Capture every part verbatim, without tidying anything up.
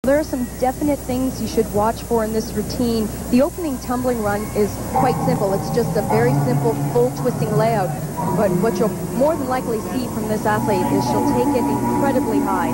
There are some definite things you should watch for in this routine. The opening tumbling run is quite simple. It's just a very simple full twisting layout. But what you'll more than likely see from this athlete is she'll take it incredibly high.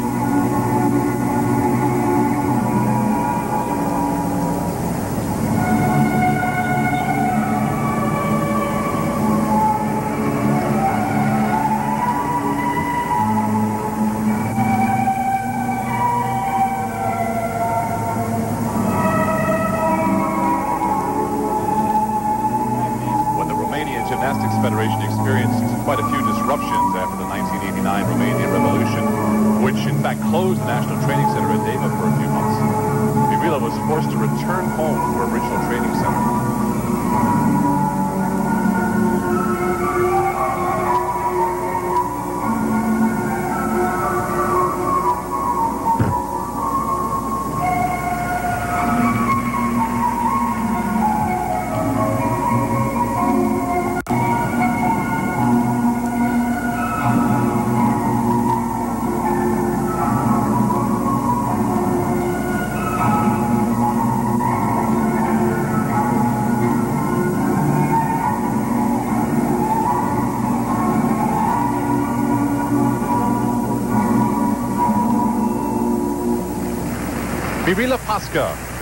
Gymnastics Federation experienced quite a few disruptions after the nineteen eighty-nine Romanian Revolution, which in fact closed the National Training Center at Deva for a few months. Mihaela was forced to return home to her original training center. Mihaela Paska